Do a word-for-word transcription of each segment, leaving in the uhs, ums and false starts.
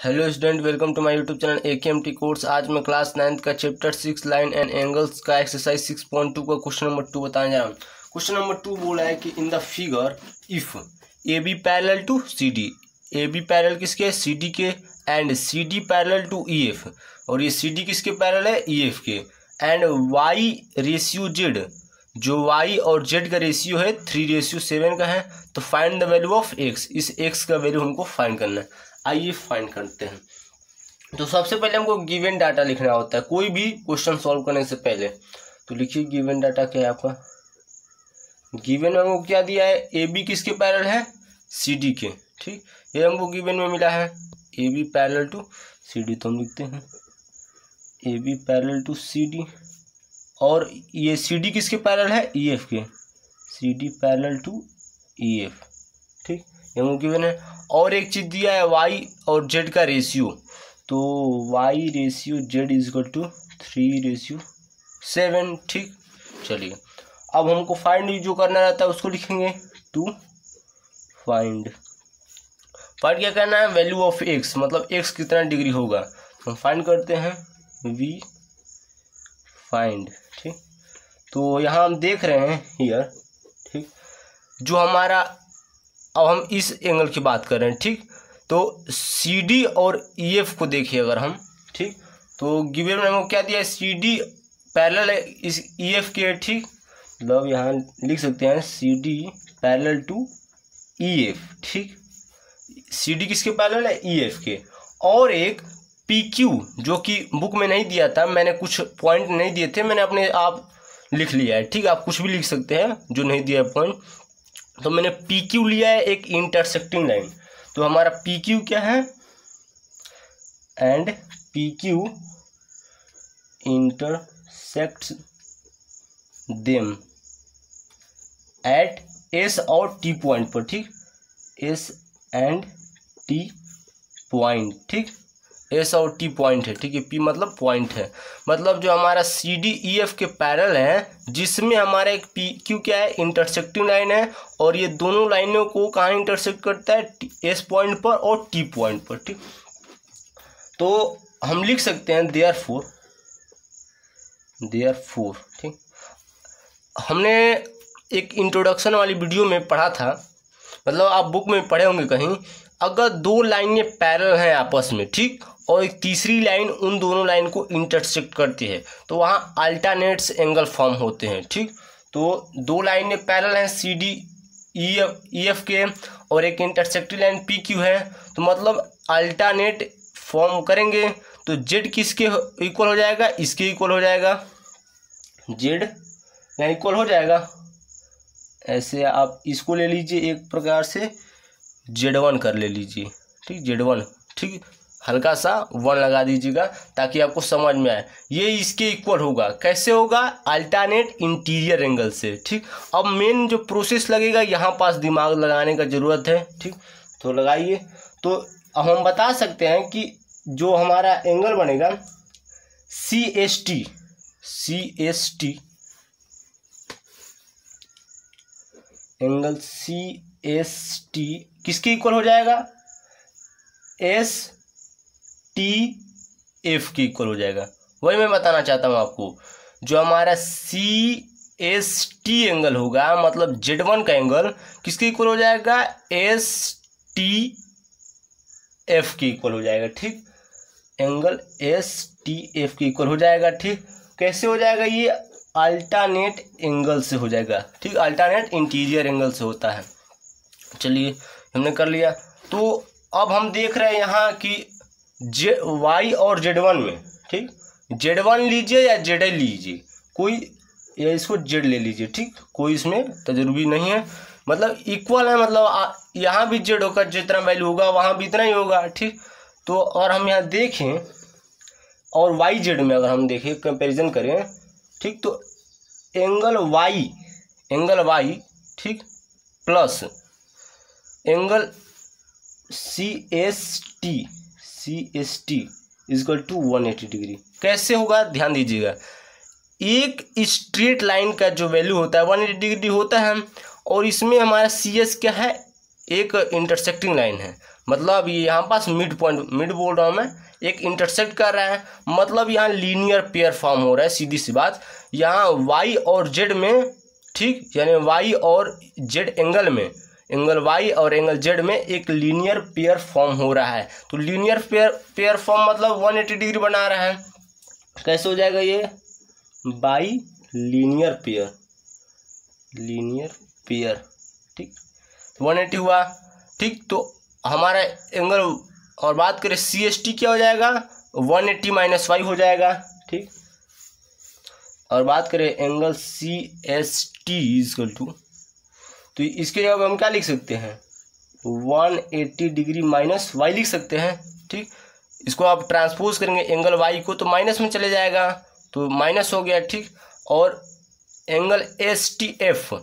Hello student, welcome to my YouTube channel A K M T course. आज मैं class ninth का chapter six line and angles का exercise six point two का question number two बताने जा रहा हूँ। क्वेश्चन नंबर टू बोला है कि in the figure if A B parallel to C D, A B parallel किसके, सी डी के, and C D parallel to E F, और ये सी डी किसके पैरेलल है, ई एफ के, एंड वाई रेशियो जेड, जो y और z का रेशियो है थ्री रेशियो सेवन का है, तो find the value of x, इस x का वैल्यू हमको फाइंड करना है। आइए फाइंड करते हैं। तो सबसे पहले हमको गिवन डाटा लिखना होता है कोई भी क्वेश्चन सॉल्व करने से पहले। तो लिखिए गिवन डाटा क्या है आपका। गिवन में हमको क्या दिया है, ए बी किसके पैरेलल है, सी डी के। ठीक, ये हमको गिवन में मिला है A B parallel to C D, तो हम लिखते हैं A B parallel to C D, और ये सी डी किसके पैरेलल है, ई एफ के, C D parallel to E F. ठीक, ये हमको गिवन है। और एक चीज़ दिया है y और z का रेशियो, तो y ratio z is equal to three ratio seven. ठीक, चलिए अब हमको फाइंड जो करना रहता है उसको लिखेंगे टू फाइंड। फाइंड क्या करना है, वैल्यू ऑफ x, मतलब x कितना डिग्री होगा, तो हम फाइंड करते हैं v फाइंड। ठीक, तो यहाँ हम देख रहे हैं हियर, ठीक, जो हमारा, अब हम इस एंगल की बात कर रहे हैं। ठीक, तो सी डी और ई एफ को देखिए अगर हम, ठीक, तो गिवन में हमको क्या दिया है, सी डी पैरेलल है इस ई एफ के। ठीक, मतलब यहाँ लिख सकते हैं C D parallel to E F. ठीक, सी डी किसके पैरेलल है, ई एफ के। और एक पी क्यू जो कि बुक में नहीं दिया था, मैंने कुछ पॉइंट नहीं दिए थे, मैंने अपने आप लिख लिया है। ठीक, आप कुछ भी लिख सकते हैं जो नहीं दिया है पॉइंट। तो मैंने पी क्यू लिया है एक इंटरसेक्टिंग लाइन, तो हमारा पी क्यू क्या है, and P Q intersects them at S और टी पॉइंट पर। ठीक, एस एंड टी पॉइंट। ठीक, एस और टी पॉइंट है। ठीक है, पी मतलब पॉइंट है, मतलब जो हमारा सी डी ई एफ के पैरेलल है, जिसमें हमारा एक पी क्यू क्या है, इंटरसेक्टिंग लाइन है, और ये दोनों लाइनों को कहाँ इंटरसेक्ट करता है, एस पॉइंट पर और टी पॉइंट पर। ठीक, तो हम लिख सकते हैं देयर फोर, देयर फोर। ठीक, हमने एक इंट्रोडक्शन वाली वीडियो में पढ़ा था, मतलब आप बुक में पढ़े होंगे कहीं, अगर दो लाइनें पैरेलल हैं आपस में, ठीक, और एक तीसरी लाइन उन दोनों लाइन को इंटरसेक्ट करती है, तो वहाँ अल्टरनेट्स एंगल फॉर्म होते हैं। ठीक, तो दो लाइनें पैरेलल हैं C D E F E F के, और एक इंटरसेक्टिंग लाइन पी क्यू है, तो मतलब अल्टरनेट फॉर्म करेंगे, तो जेड किसके इक्वल हो जाएगा, इसके इक्वल हो जाएगा, जेड यहाँ इक्वल हो जाएगा। ऐसे आप इसको ले लीजिए एक प्रकार से, जेड वन कर ले लीजिए। ठीक, जेड वन। ठीक, हल्का सा वन लगा दीजिएगा ताकि आपको समझ में आए। ये इसके इक्वल होगा, कैसे होगा, अल्टरनेट इंटीरियर एंगल से। ठीक, अब मेन जो प्रोसेस लगेगा, यहाँ पास दिमाग लगाने का ज़रूरत है। ठीक, तो लगाइए। तो अब हम बता सकते हैं कि जो हमारा एंगल बनेगा C S T, C S T angle C S T किसके इक्वल हो जाएगा, एस टी एफ के इक्वल हो जाएगा। वही मैं बताना चाहता हूँ आपको, जो हमारा सी एस टी एंगल होगा, मतलब जेड वन का एंगल किसके इक्वल हो जाएगा, एस टी एफ के इक्वल हो जाएगा। ठीक, एंगल एस टी एफ के इक्वल हो जाएगा। ठीक, कैसे हो जाएगा, ये अल्टरनेट एंगल से हो जाएगा। ठीक, अल्टरनेट इंटीरियर एंगल से होता है। चलिए हमने कर लिया। तो अब हम देख रहे हैं यहाँ कि जे वाई और जेड वन में, ठीक, जेड वन लीजिए या जेड आई लीजिए, कोई, या इसको जेड ले लीजिए। ठीक, कोई इसमें तजुर्बी नहीं है, मतलब इक्वल है, मतलब यहाँ भी जेड होगा, जितना वैल्यू होगा वहाँ भी इतना ही होगा। ठीक, तो और हम यहाँ देखें और वाई जेड में अगर हम देखें, कंपैरिजन करें, ठीक, तो एंगल वाई, एंगल वाई, ठीक, plus angle C S T, C S T is equal to one eighty degree. कैसे होगा, ध्यान दीजिएगा, एक स्ट्रेट लाइन का जो वैल्यू होता है वन एटी डिग्री होता है, और इसमें हमारा सी एस क्या है, एक इंटरसेक्टिंग लाइन है, मतलब ये यहाँ पास मिड पॉइंट, मिड बोल रहा हूँ मैं, एक इंटरसेक्ट कर रहा है, मतलब यहाँ लीनियर पेयर फॉर्म हो रहा है। सीधी सी बात, यहाँ वाई और जेड में, ठीक, यानी वाई और जेड एंगल में, एंगल वाई और एंगल जेड में एक लीनियर पेयर फॉर्म हो रहा है। तो लीनियर पेयर पेयर फॉर्म मतलब एक सौ अस्सी डिग्री बना रहा है। कैसे हो जाएगा ये? By linear pair, linear pair, ठीक, एक सौ अस्सी हुआ, ठीक। तो हमारा एंगल, और बात करें सी एस टी क्या हो जाएगा? एक सौ अस्सी माइनस वाई हो जाएगा, ठीक। और बात करें angle C S T is equal to, तो इसके जगह हम क्या लिख सकते हैं? एक सौ अस्सी डिग्री माइनस वाई लिख सकते हैं, ठीक। इसको आप ट्रांसपोज करेंगे एंगल वाई को तो माइनस में चले जाएगा, तो माइनस हो गया, ठीक। और angle S T F,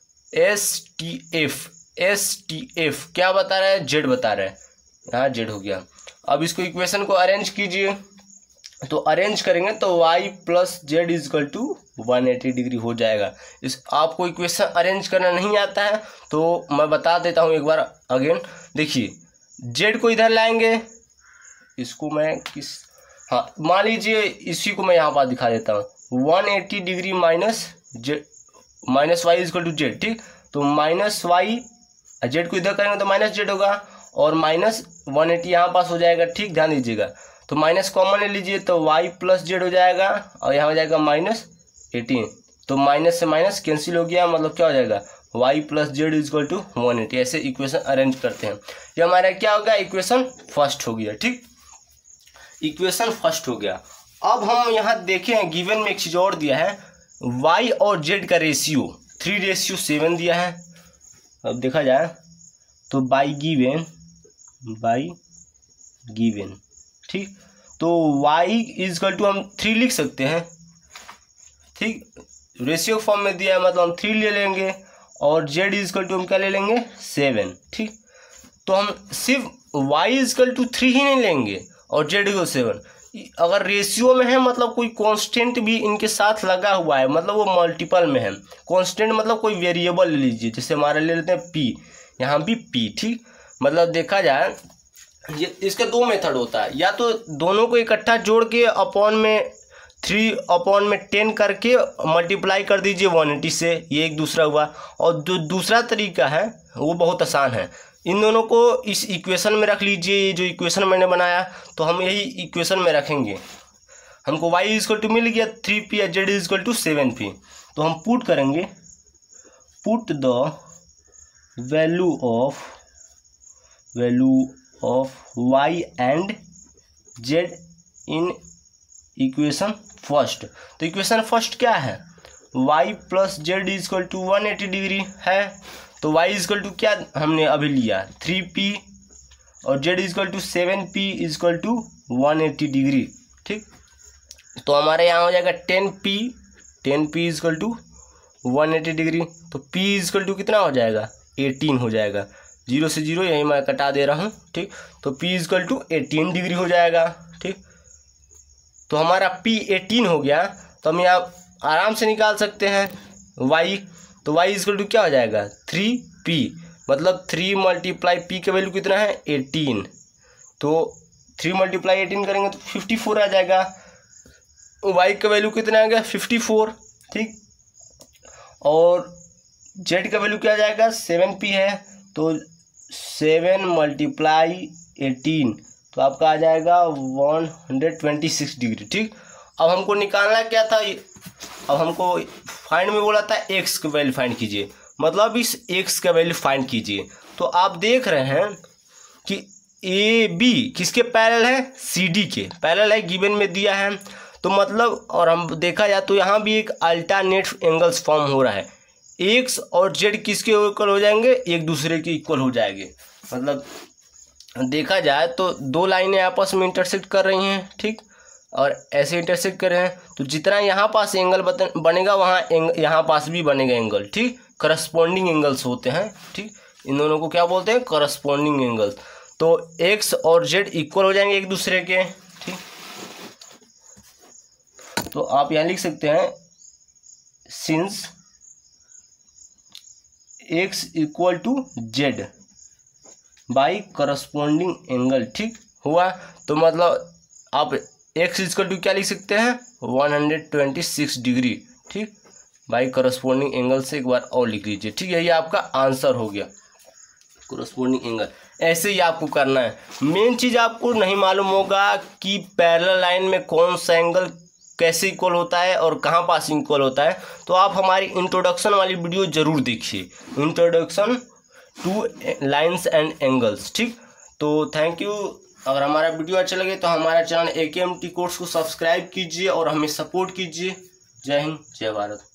S T F, S T F क्या बता रहा है? जेड बता रहा है, यहाँ जेड हो गया। अब इसको इक्वेशन को अरेंज कीजिए, तो अरेंज करेंगे तो y plus z is equal to one eighty degree हो जाएगा। इस आपको इक्वेशन अरेंज करना नहीं आता है तो मैं बता देता हूँ एक बार अगेन। देखिए जेड को इधर लाएंगे, इसको मैं किस, हाँ मान लीजिए इसी को मैं यहाँ पर दिखा देता हूँ, one eighty degree minus z minus y is equal to z, ठीक। तो माइनस वाई, जेड को इधर करेंगे तो माइनस जेड होगा, और माइनस वन एटी यहाँ पास हो जाएगा, ठीक, ध्यान दीजिएगा। तो माइनस कॉमन ले लीजिए तो y प्लस जेड हो जाएगा, और यहाँ हो जाएगा माइनस एटीन, तो माइनस से माइनस कैंसिल हो गया, मतलब क्या हो जाएगा? y plus z is equal to one eighty. ऐसे इक्वेशन अरेंज करते हैं। ये हमारा क्या हो गया? इक्वेशन फर्स्ट हो गया, ठीक, इक्वेशन फर्स्ट हो गया। अब हम यहाँ देखें गिवन में एक चीज़ और दिया है, y और z का रेशियो थ्री रेशियो सेवन दिया है। अब देखा जाए तो बाई गिवन, बाई गिवन, ठीक, तो y इजकल टू हम थ्री लिख सकते हैं, ठीक, रेशियो फॉर्म में दिया है, मतलब हम थ्री ले लेंगे, और z इजकल टू हम क्या ले लेंगे? सेवन, ठीक। तो हम सिर्फ y इजकल टू थ्री ही नहीं लेंगे और z इजकल सेवन। अगर रेशियो में है मतलब कोई कांस्टेंट भी इनके साथ लगा हुआ है, मतलब वो मल्टीपल में है। कांस्टेंट मतलब कोई वेरिएबल ले लीजिए, जैसे हमारे ले लेते हैं p, यहाँ भी p, ठीक। मतलब देखा जाए ये इसका दो मेथड होता है, या तो दोनों को इकट्ठा जोड़ के अपॉन में थ्री अपॉन में टेन करके मल्टीप्लाई कर दीजिए वन एटी से, ये एक दूसरा हुआ। और जो दूसरा तरीका है वो बहुत आसान है, इन दोनों को इस इक्वेशन में रख लीजिए, ये जो इक्वेशन मैंने बनाया तो हम यही इक्वेशन में रखेंगे। हमको y इजक्वल टू मिल गया थ्री पी या z is equal to seven p, तो हम पुट करेंगे, put the value of value of y and z in equation first. तो इक्वेशन फर्स्ट क्या है? y plus z is equal to one eighty degree है, तो y इजक्वल टू क्या हमने अभी लिया थ्री पी, और z is equal to seven p is equal to one eighty degree, ठीक। तो हमारे यहाँ हो जाएगा ten P, ten p is equal to one eighty degree, तो p इजक्वल टू कितना हो जाएगा? एटीन हो जाएगा, जीरो से जीरो यही मैं कटा दे रहा हूँ, ठीक। तो p is equal to eighteen degree हो जाएगा, ठीक। तो हमारा p एटीन हो गया, तो हम यहाँ आराम से निकाल सकते हैं y, तो y इजक्वल टू क्या हो जाएगा? थ्री पी, मतलब थ्री मल्टीप्लाई पी का वैल्यू कितना है? एटीन, तो थ्री मल्टीप्लाई एटीन करेंगे तो फिफ्टी फोर आ जाएगा, y का वैल्यू कितना आ गया? फिफ्टी फोर, ठीक। और z का वैल्यू क्या आ जाएगा? सेवन पी है, तो सेवन मल्टीप्लाई एटीन, तो आपका आ जाएगा one hundred twenty six degree, ठीक। अब हमको निकालना क्या था? अब हमको फाइंड में बोला था x का वैल्यू फाइंड कीजिए, मतलब इस x का वैल्यू फाइंड कीजिए। तो आप देख रहे हैं कि ए बी किसके पैरेलल है? सी डी के पैरेलल है, गिवन में दिया है। तो मतलब और हम देखा जाए तो यहाँ भी एक अल्टरनेट एंगल्स फॉर्म हो रहा है, एक्स और जेड किसके इक्वल हो जाएंगे? एक दूसरे के इक्वल हो जाएंगे। मतलब देखा जाए तो दो लाइनें आपस में इंटरसेक्ट कर रही हैं, ठीक, और ऐसे इंटरसेक्ट कर रहे हैं, तो जितना यहाँ पास एंगल बनेगा वहाँ एंग, यहाँ पास भी बनेगा एंगल, ठीक। करस्पॉन्डिंग एंगल्स होते हैं, ठीक। इन दोनों को क्या बोलते हैं? Corresponding angles. तो एक्स और जेड इक्वल हो जाएंगे एक दूसरे के, ठीक। तो आप यहाँ लिख सकते हैं since x equal to z, by corresponding angle, ठीक हुआ। तो मतलब आप एक्स इक्वल टू क्या लिख सकते हैं, one hundred twenty six degree, ठीक, बाई करस्पॉन्डिंग एंगल से एक बार और लिख लीजिए, ठीक है। ये आपका आंसर हो गया करस्पॉन्डिंग एंगल। ऐसे ही आपको करना है। मेन चीज़ आपको नहीं मालूम होगा कि पैरेलल लाइन में कौन सा एंगल कैसे इक्वल होता है और कहाँ पास इक्वल होता है, तो आप हमारी इंट्रोडक्शन वाली वीडियो जरूर देखिए, introduction to lines and angles, ठीक। तो थैंक यू। अगर हमारा वीडियो अच्छा लगे तो हमारा channel A K M T course को सब्सक्राइब कीजिए और हमें सपोर्ट कीजिए। जय हिंद, जय भारत।